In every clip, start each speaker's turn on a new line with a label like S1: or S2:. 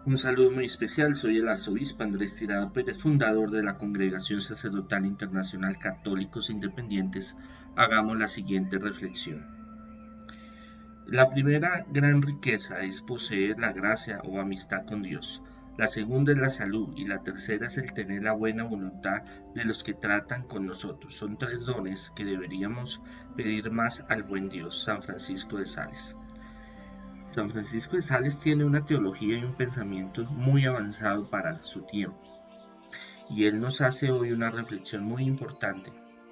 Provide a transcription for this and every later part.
S1: Un saludo muy especial, soy el arzobispo Andrés Tirado Pérez, fundador de la Congregación Sacerdotal Internacional Católicos Independientes. Hagamos la siguiente reflexión. La primera gran riqueza es poseer la gracia o amistad con Dios. La segunda es la salud y la tercera es el tener la buena voluntad de los que tratan con nosotros. Son tres dones que deberíamos pedir más al buen Dios. San Francisco de Sales. San Francisco de Sales tiene una teología y un pensamiento muy avanzado para su tiempo, y él nos hace hoy una reflexión muy importante.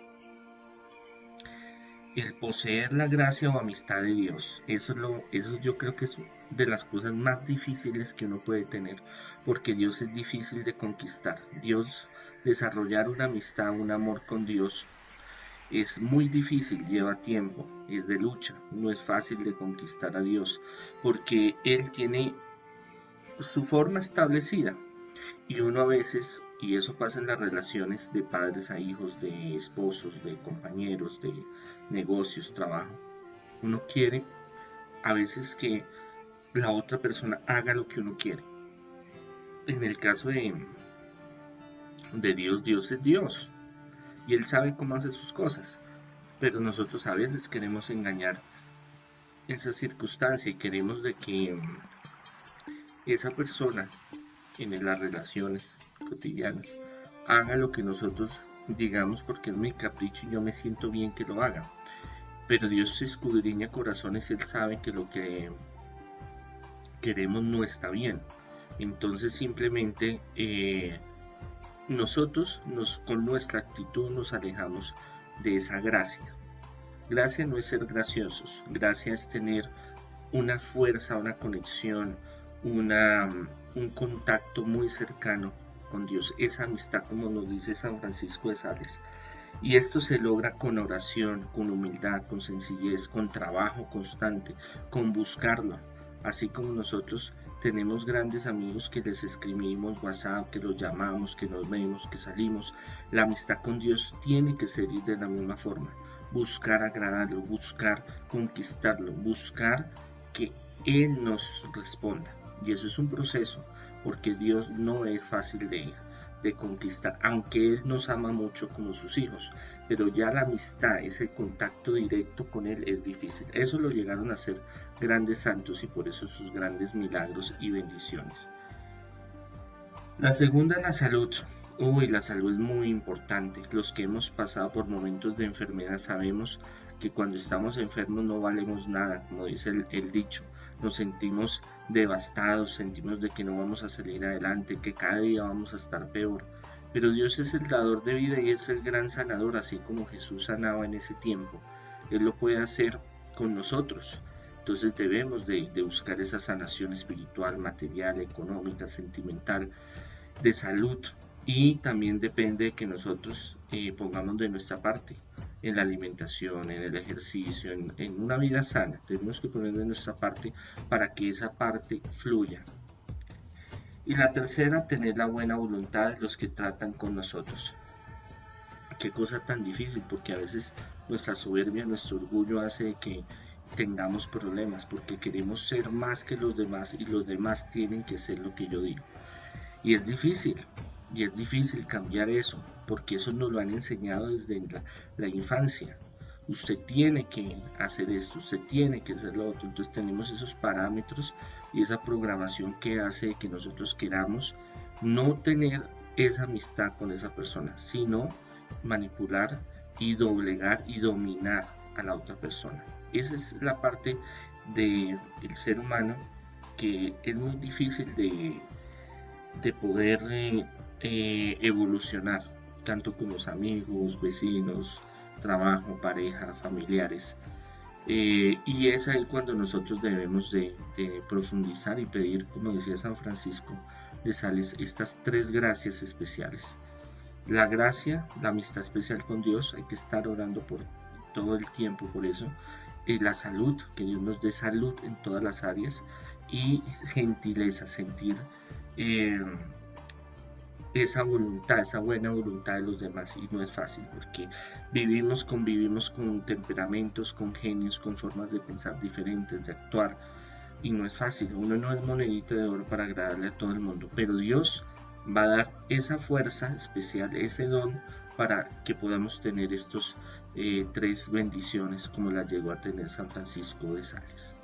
S1: El poseer la gracia o amistad de Dios, eso yo creo que es de las cosas más difíciles que uno puede tener, porque Dios es difícil de conquistar. Desarrollar una amistad, un amor con Dios, es muy difícil, lleva tiempo, es de lucha, no es fácil de conquistar a Dios, porque Él tiene su forma establecida y uno a veces, y eso pasa en las relaciones de padres a hijos, de esposos, de compañeros, de negocios, trabajo, uno quiere a veces que la otra persona haga lo que uno quiere. En el caso de Dios, Dios es Dios y Él sabe cómo hacer sus cosas, pero nosotros a veces queremos engañar esa circunstancia y queremos de que esa persona en las relaciones cotidianas haga lo que nosotros digamos porque es mi capricho y yo me siento bien que lo haga. Pero Dios escudriña corazones y Él sabe que lo que queremos no está bien. Entonces simplemente nosotros con nuestra actitud nos alejamos de esa gracia. Gracia no es ser graciosos, gracia es tener una fuerza, una conexión, un contacto muy cercano con Dios, esa amistad como nos dice San Francisco de Sales. Y esto se logra con oración, con humildad, con sencillez, con trabajo constante, con buscarlo. Así como nosotros tenemos grandes amigos que les escribimos WhatsApp, que los llamamos, que nos vemos, que salimos, la amistad con Dios tiene que ser de la misma forma. Buscar agradarlo, buscar conquistarlo, buscar que Él nos responda. Y eso es un proceso, porque Dios no es fácil de conquistar, aunque Él nos ama mucho como sus hijos, pero ya la amistad, ese contacto directo con Él es difícil. Eso lo llegaron a ser grandes santos y por eso sus grandes milagros y bendiciones. La segunda es la salud. La salud es muy importante. Los que hemos pasado por momentos de enfermedad sabemos que cuando estamos enfermos no valemos nada, como dice el dicho. Nos sentimos devastados, sentimos de que no vamos a salir adelante, que cada día vamos a estar peor. Pero Dios es el dador de vida y es el gran sanador, así como Jesús sanaba en ese tiempo. Él lo puede hacer con nosotros. Entonces debemos de buscar esa sanación espiritual, material, económica, sentimental, de salud. Y también depende de que nosotros pongamos de nuestra parte en la alimentación, en el ejercicio, en una vida sana. Tenemos que poner de nuestra parte para que esa parte fluya. Y la tercera, tener la buena voluntad de los que tratan con nosotros. Qué cosa tan difícil, porque a veces nuestra soberbia, nuestro orgullo hace que tengamos problemas, porque queremos ser más que los demás y los demás tienen que hacer lo que yo digo. Y es difícil cambiar eso, porque eso nos lo han enseñado desde la infancia. Usted tiene que hacer esto, usted tiene que hacer lo otro. Entonces tenemos esos parámetros y esa programación que hace que nosotros queramos no tener esa amistad con esa persona, sino manipular y doblegar y dominar a la otra persona. Esa es la parte del ser humano que es muy difícil de poder evolucionar, tanto con los amigos, vecinos, trabajo, pareja, familiares. Y es ahí cuando nosotros debemos de profundizar y pedir, como decía San Francisco de Sales, estas tres gracias especiales. La gracia, la amistad especial con Dios, hay que estar orando por todo el tiempo por eso. La salud, que Dios nos dé salud en todas las áreas, y gentileza, sentir esa voluntad, esa buena voluntad de los demás. Y no es fácil porque convivimos con temperamentos, con genios, con formas de pensar diferentes, de actuar, y no es fácil, uno no es monedita de oro para agradarle a todo el mundo, pero Dios va a dar esa fuerza especial, ese don para que podamos tener estos 3 bendiciones como las llegó a tener San Francisco de Sales.